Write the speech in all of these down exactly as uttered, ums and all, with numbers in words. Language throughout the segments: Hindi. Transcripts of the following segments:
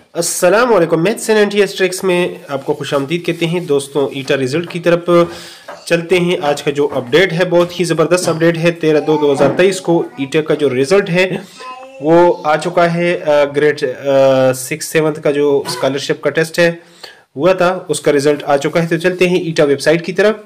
अस्सलाम वालेकुम। मैथ्स एंड एनटीएस ट्रिक्स में आपको खुशामदीद कहते हैं। दोस्तों ईटा रिजल्ट की तरफ चलते हैं। आज का जो अपडेट है बहुत ही ज़बरदस्त अपडेट है। तेरह दो दो हज़ार तेईस को ईटा का जो रिज़ल्ट है वो आ चुका है। ग्रेड सिक्स सेवन्थ का जो स्कॉलरशिप का टेस्ट है हुआ था उसका रिज़ल्ट आ चुका है। तो चलते हैं ईटा वेबसाइट की तरफ।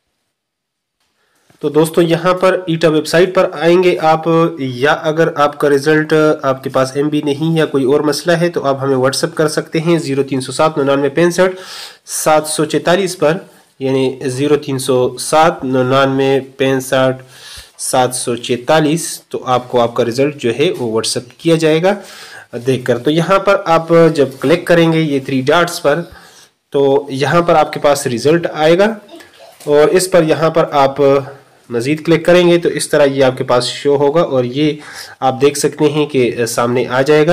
तो दोस्तों यहाँ पर ईटा वेबसाइट पर आएंगे आप, या अगर आपका रिजल्ट आपके पास एम बी नहीं या कोई और मसला है तो आप हमें व्हाट्सअप कर सकते हैं ज़ीरो तीन सौ सात निन्यानवे पैंसठ सात सौ चैतालीस पर, यानी ज़ीरो तीन सौ सात निन्यानवे पैंसठ सात सौ चैतालीस। तो आपको आपका रिजल्ट जो है वो व्हाट्सअप किया जाएगा देखकर। तो यहाँ पर आप जब क्लिक करेंगे ये थ्री डॉट्स पर तो यहाँ पर आपके पास रिजल्ट आएगा और इस पर यहाँ पर आप मज़ीद क्लिक करेंगे तो इस तरह ये आपके पास शो होगा और ये आप देख सकते हैं कि सामने आ जाएगा।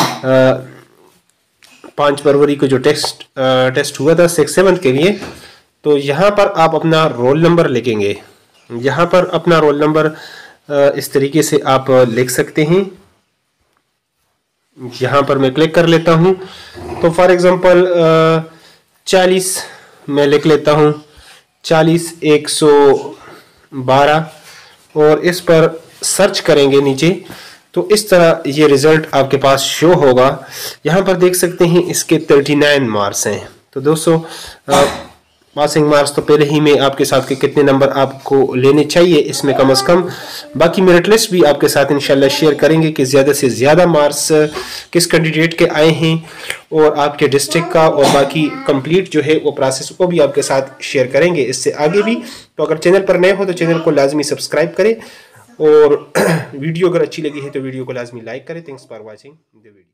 पाँच फरवरी को जो टेस्ट टेस्ट हुआ था सिक्स सेवन के लिए, तो यहाँ पर आप अपना रोल नंबर लिखेंगे। यहाँ पर अपना रोल नंबर इस तरीके से आप लिख सकते हैं। यहाँ पर मैं क्लिक कर लेता हूँ तो फॉर एग्जांपल चालीस मैं लिख लेता हूँ, चालीस एक सौ बारह और इस पर सर्च करेंगे नीचे तो इस तरह ये रिजल्ट आपके पास शो होगा। यहाँ पर देख सकते हैं इसके उनतालीस मार्क्स हैं। तो दोस्तों पासिंग मार्क्स तो पहले ही मैं आपके साथ के कितने नंबर आपको लेने चाहिए इसमें कम से कम बाकी मेरिट लिस्ट भी आपके साथ इंशाल्लाह शेयर करेंगे कि ज़्यादा से ज़्यादा मार्क्स किस कैंडिडेट के आए हैं और आपके डिस्ट्रिक्ट का और बाकी कंप्लीट जो है वो प्रोसेस को भी आपके साथ शेयर करेंगे इससे आगे भी। तो अगर चैनल पर नए हो तो चैनल को लाजमी सब्सक्राइब करें और वीडियो अगर अच्छी लगी है तो वीडियो को लाजमी लाइक करें। Thanks for watching the video.